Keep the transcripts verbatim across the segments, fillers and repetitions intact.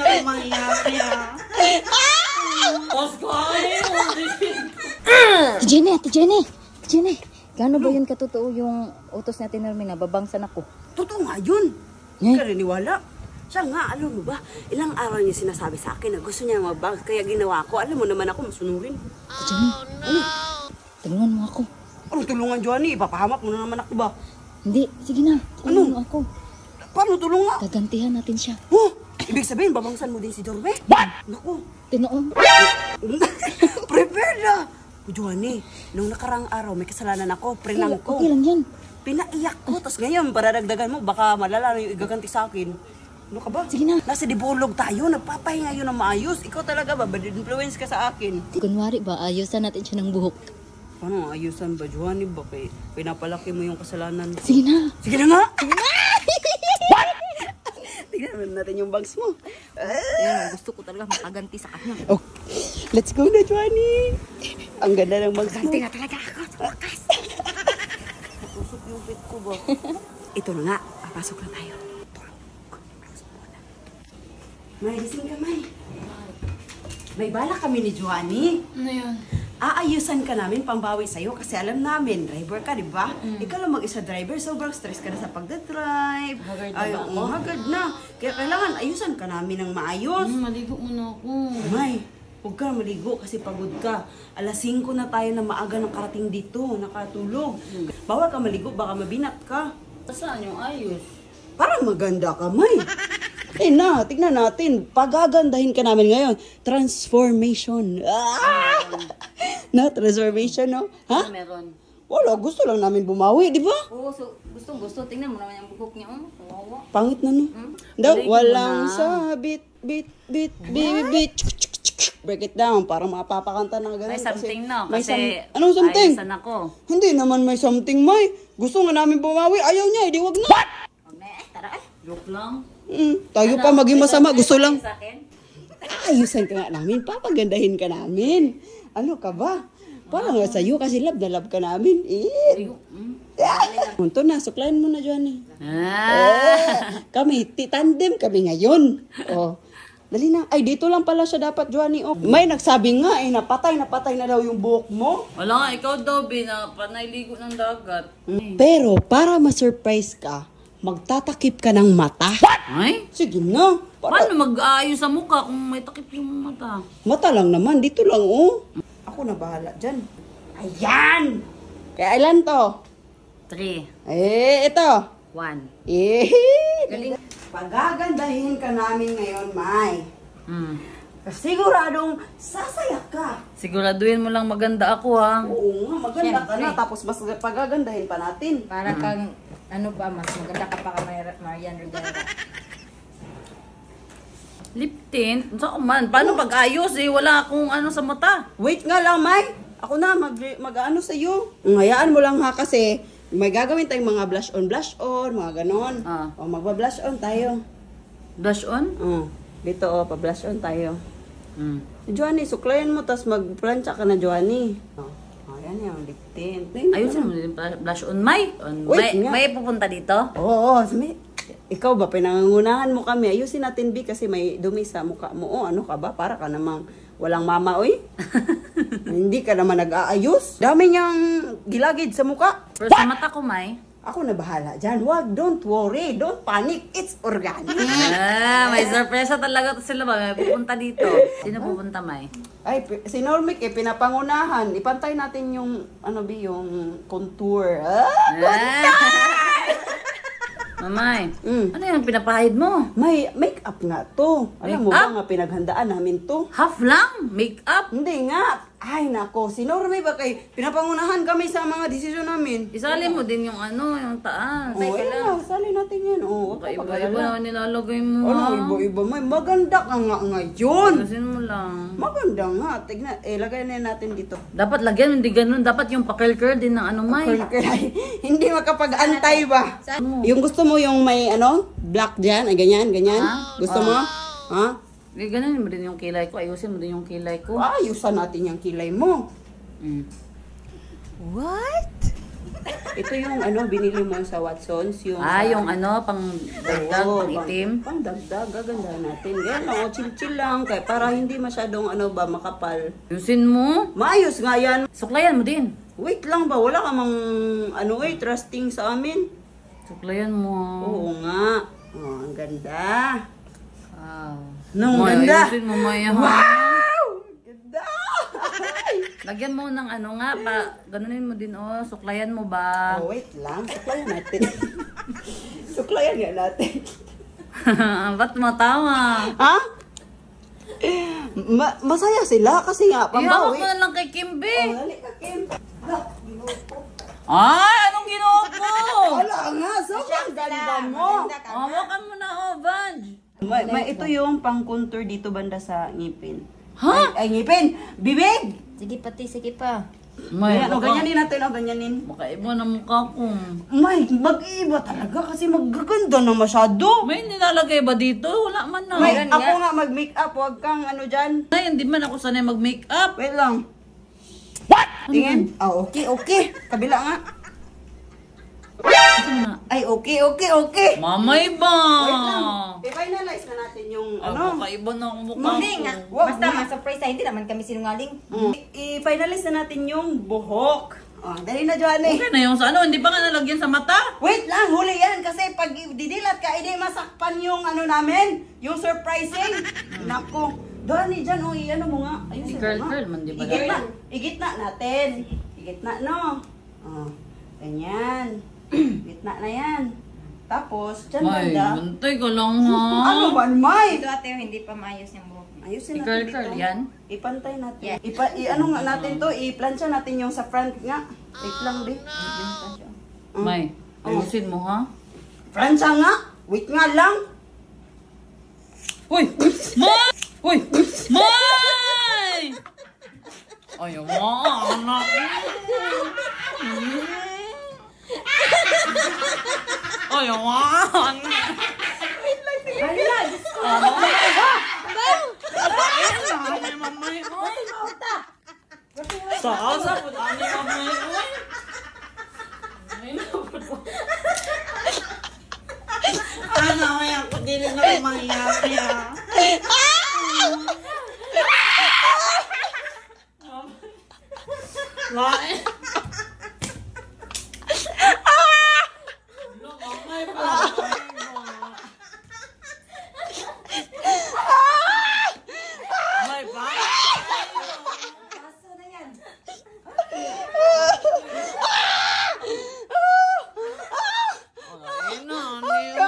Ate Jenny, Ate Jenny, Ate Jenny. Gaano ba yun katotoo yung utos ni Ate Normina? Babangsan ako. Totoo nga yun. Hindi ka riniwala. Siya nga, alam mo ba, ilang araw niya sinasabi sa akin na gusto niya mabang, kaya ginawa ko. Alam mo naman ako, masunurin. Ate Jenny, ano? Tulungan mo ako. Anong tulungan, Johnny? Ipapahamak mo na naman ako ba? Hindi, sige na. Tulungan mo ako. Paano tulungan? Gagantihan natin siya. Oh, ibig sabihin, babangsan mo din si Dorbe? What? Naku. Tinoon. Prepare na. Johnny, nung nakarang araw, may kasalanan ako, prinang ko. Okay lang yan. Pinaiyak ko, tapos ngayon, paradagdagan mo, baka malala yung igaganti sa akin. Ano ka ba? Sige na. Nasa dibulog tayo, nagpapahinga yun na maayos. Ikaw talaga ba? Bad influence ka sa akin. Kunwari ba, ayusan natin siya ng buhok. Paano ayusan ba, Johnny? Ba kay pinapalaki mo yung kasalanan? Sige na. Sige na nga! Sige na! What? Tignan natin yung bags mo. Yeah, gusto ko talaga makaganti sa kanya. Oh, let's go na, Johnny! Ang ganda ng bags mo. Ganti na talaga ako. Wakas. Natusok yung pit ko ba? Ito na nga, papasok na tayo. May, gising ka, May. May bala kami ni Johnny. Ano yun? Aayusan ka namin pambawi sa'yo kasi alam namin, driver ka, di ba? Mm. Ikaw lang mag-isa driver, sobrang stress ka na sa pagdadrive. Haggard na Ay, ba ako? oh, haggard na. Kaya kailangan ayusan ka namin ng maayos. Mm, maligo muna ako. May, huwag ka maligo kasi pagod ka. alas singko na tayo na maaga ng karating dito, nakatulog. Mm. Bawal ka maligo, baka mabinat ka. Saan yung ayos? Parang maganda ka, May. Eh na, tignan natin. Pagagandahin ka namin ngayon. Transformation. Ah! Na, transformation, no? Ha? Ano meron? Wala, gusto lang namin bumawi, di ba? Oo, so, gustong gusto. Tingnan mo naman yung buhok niya. Oh, kawawa. Pangit na, no? Hmm? Daw, Break mo walang na. sabit, bit, bit, bit, bit. Break it down, parang mapapakanta na gano'n. May something, no? May Kasi some- Anong something? ayusan ako. Hindi naman may something, May. Gusto nga namin bumawi. Ayaw niya, hindi wag na. Huwag na eh. Tara eh. Joke lang. Mm, tayo pa Ano? maging masama. May Gusto lang. sa akin? Ayusan ka nga namin, papagandahin ka namin. Ano ka ba? Parang nga sa'yo kasi love na love ka namin. Eh. Ayun. Mm. Punto na, suklayin mo na, Johnny. Ah. Eh, kami, titandem kami ngayon. Oh. Dali na. Ay, dito lang pala siya dapat, Johnny. Oh. May nagsabi nga eh, napatay, napatay na daw yung buhok mo. Wala nga, ikaw daw, Bina. Panayligo ng dagat. Pero, para ma-surprise ka, magtatakip ka ng mata. What? Ay? Sige na. Para, Paano mag-aayos sa mukha kung may takip yung mata? mata lang naman, dito lang, oh. Ako na bahala dyan. Ayan! Kaya ilan to? Three. Eh, ito. One. Eh, Galing. pagagandahin ka namin ngayon, May. Hmm. Siguradong sasaya ka. Siguraduhin mo lang maganda ako, ha? Oo nga, maganda ka Siyempre. na. Tapos mas pagagandahin pa natin. Para kang, ano ba, mas maganda ka pa ka Mar- Marian Rivera. Lip tint? Saan man? Paano pag-ayos eh? Wala akong ano sa mata. Wait nga lang, May. Ako na, mag, mag-ano sa'yo. Ngayaan mo lang ha kasi may gagawin tayong mga blush on, blush on, mga ganon. Ah. O, magba-blush on tayo. Blush on? O, dito o, pa-blush on tayo. Hmm. Johnny, suklayin mo, tapos magplancha ka na, Johnny. O, oh, yan yung lip tint. Ayusin mo din pa- blush on. May? On. Wait May, nga. may pupunta dito? Oo, oo, sumi. Ikaw ba, pinangungunahan mo kami. Ayusin natin, B, kasi may dumi sa mukha mo. O, ano ka ba? Para ka namang walang mama, oy. Hindi ka naman nag-aayos. Dami niyang gilagid sa mukha. Pero sa mata ko, May. Ako na bahala dyan. Wag, don't worry. Don't panic. It's organic. Ah, may sorpresa talaga to sila ba? May pupunta dito. Sino pupunta, May? Ay, pi- si Normic, eh, pinapangunahan. Ipantay natin yung, ano ba, yung contour. Ah! Mamay, Mm. ano yung pinapahid mo? May make-up nga to. Alam mo ba Make-up? nga pinaghandaan namin to? Half lang? Make-up? Hindi nga. Ay, nako. Si Normi ba kay pinapangunahan kami sa mga desisyon namin? Isali mo din yung ano, yung taas. Oo, ayun na. Sali natin yan. Oo, huwag ka Iba-iba pag-alala. naman nilalagay mo, Ano, ha? iba-iba. May maganda ka nga ngayon. Tasin mo lang. Maganda nga. Tignan. Eh, lagay na natin dito. Dapat lagyan, hindi ganun. Dapat yung pa-curl-curl din ng ano, May. Kaya, hindi makapag-antay ba? Yung gusto mo yung may ano, black dyan, ay ganyan, ganyan. Ah, Gusto mo? Ha? Hindi, ganun mo din yung kilay ko. Ayusin mo din yung kilay ko. Ayusan natin yung kilay mo. Mm. What? Ito yung ano, binili mo sa Watsons. Yung Ah, sa- yung ano, pang dagdag, Oo, pang itim. Pang, pang dagdag, gaganda natin. Yan lang, o chill-chill lang. Kaya para hindi masyadong ano ba, makapal. Yusin mo. Maayos nga yan. Suklayan mo din. Wait lang ba, wala ka mang, ano eh, trusting sa amin. Suklayan mo. Oo nga. Oh, ang ganda. Wow. Nung May, ganda. ayusin mo, Maya. Wow! Ganda! Lagyan mo ng ano nga, pa, ganunin mo din, oh. Suklayan mo ba? Oh, wait lang. Suklayan natin. Suklayan nga natin. Ba't matawa? Ha? Ma- masaya sila kasi nga, Iawak pambawi. mo na lang kay Kimbe. Oh, dali ka, Kim. Lah, ginupo. Ay, anong ginupo? Wala nga, sobrang ganda mo. Hawakan mo na, oh, Vanj. May, may ito yung pang-contour dito banda sa ngipin. Ha? Ay, ay ngipin! Bibig! Sige pati, sige pa. May, Ayan, o baka, ganyanin natin, o ganyanin. makaiba na mukha ko. May, mag-iiba talaga kasi magaganda na masyado. May nilalagay ba dito? Wala man na. May, Meron ako nga. nga mag-makeup, huwag kang ano dyan. Ay, hindi man ako sanay mag-makeup. Wait lang. What? Tingin? Ah, okay, okay. Kabila nga. Ano na? Ay, okay, okay, okay. Mamay ba? Wait lang. I-finalize na natin yung Ah, ano. makaiba na ang mukha Hindi ko. nga. Wag Basta na. ma-surprise tayo. Hindi naman kami sinungaling. Mm. I-finalize na natin yung buhok. Oh, dali na, Joanne. Okay na yung sa ano, hindi pa nga nalagyan sa mata? Wait lang, huli yan. Kasi pag didilat ka, hindi masakpan yung ano namin. Yung surprising. Naku. Joanne, dyan, oh, i-ano mo nga. Ayun, Si sino girl, nga? girl man, di ba? Igitna. Igitna natin. Igitna, no? Oh, ganyan. Gitna na yan. Tapos, dyan May, banda. bantay ka lang ha. Ano ba, May? Ito ate, hindi pa maayos yung buhok. Ayusin Si natin girl, dito. girl, yan? Ipantay natin. Yeah. Ipa, i, ano nga natin to, i-plancha natin yung sa front nga. Wait lang, di. Mm. May, ayusin mo ha? Plancha nga. Wait nga lang. Uy! May! Uy! May! Ayaw mo, anak. Ayaw mo, anak. Hala, Diyos ko. Ay, mamay, oy. Sa asa po, ani mamay, oy. Ano, ay ako dili na kumahiyapi ah. Lain. Lo, mamay pa. May pa? Kaso na yan. Ay, na, niyo.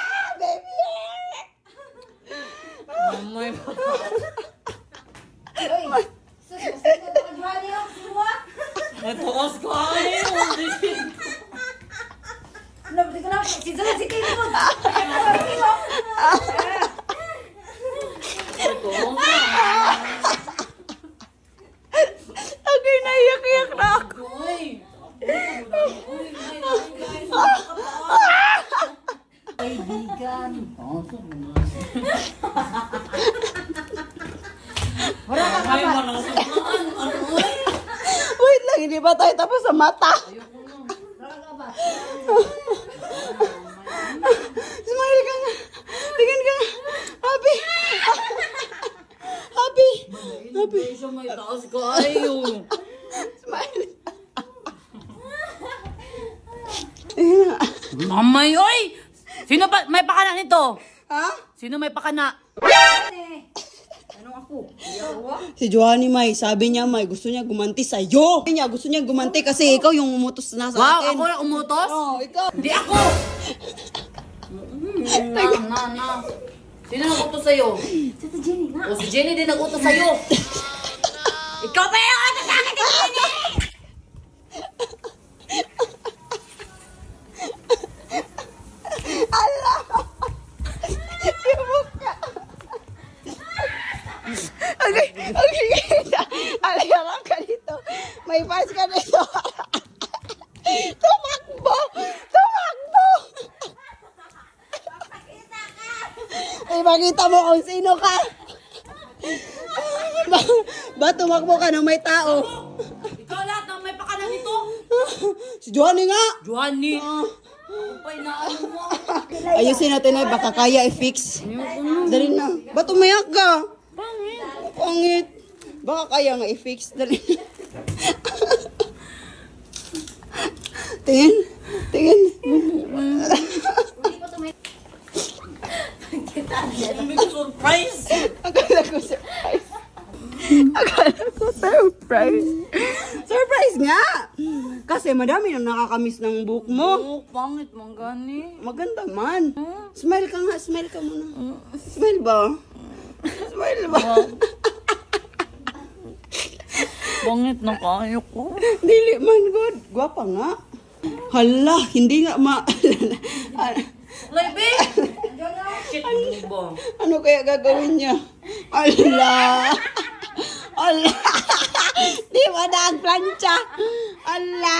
Mamay pa. Uy, sus, gusto ko ito kagwa niyo. Sinuwa. May tuos ko ay. Ano, hindi ko na. Si Zola, si Kay Limon. Okay, naiyak-iyak na ako. Kaibigan. Wala ka ba? Ano Wait lang, hindi ba tayo tapos sa mata? Smile ka nga. Tingin ka nga. Happy. Happy. Happy. siya may taas ko ayo. Smile. Ayun nga. Mamay, oy! Sino ba may pakana nito? Ha? Sino may pakana? Anong ako? Si Joanny May, sabi niya May, gusto niya gumanti sa'yo. Sabi niya, gusto niya gumanti kasi ikaw yung umutos na sa Wow, akin. ako na umutos? Oo, ikaw. Di ako! Na, na, na. Sino nag-utos sa'yo? Tata Jenny nga. O si Jenny din nag-utos sa'yo. Ikaw ba yung ano sa akin ni Jenny? Okay, okay. Alayaran ka dito. May fans ka dito. Tumakbo! Tumakbo! Ay, makita mo kung sino ka. Ba, ba tumakbo ka nang may tao? Ikaw lahat ng may pakana nito? Si Johnny nga! Johnny! Ah. Upay na ano mo? Ayusin natin ay baka kaya i-fix. Dali na. Ba't umayak ka? Pangit. Pangit. Baka kaya nga i-fix. Dali na. Tingin. Tingin. Surprise! Akala ko surprise. Akala ko surprise. Surprise nga! Kasi madami nang nakakamiss ng buhok mo. Oh, pangit mong gani. Maganda man. Smile ka nga. Smile ka muna. Smile ba? Smile ba? Pangit na kayo ko. Dili man good. Gwapa nga. Hala, hindi nga ma... Laibi! Shit, mo ba? Ano kaya gagawin niya? Ala! Ala! Di ba na ang plancha? Ala!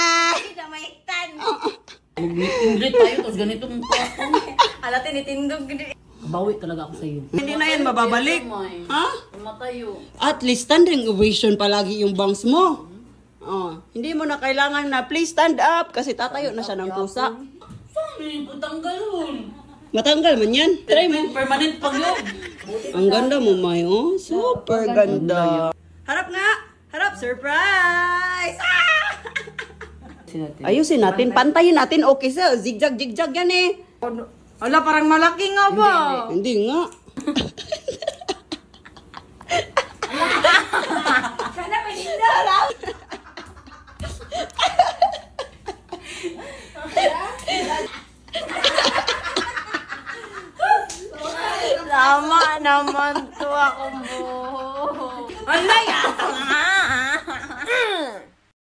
Mag-meet tayo, tapos ganito mong tapong. Ala, tinitindog. Bawi talaga ako sa'yo. Hindi na yan mababalik. Ha? Matayo. At least standing ovation palagi yung bangs mo. Oh, hindi mo na kailangan na please stand up kasi tatayo na siya ng pusa. Saan mo tanggalon? Matanggal man yan. Try mo. Permanent pag yun. Ang ganda mo, May. Oh, super ganda. Harap nga. Harap. Surprise! Ah! Ayusin natin. Pantayin natin. Okay sa zigzag, zigzag yan eh. Ala, parang malaki nga ba? Hindi nga. Sana paninda. Tama naman to ako.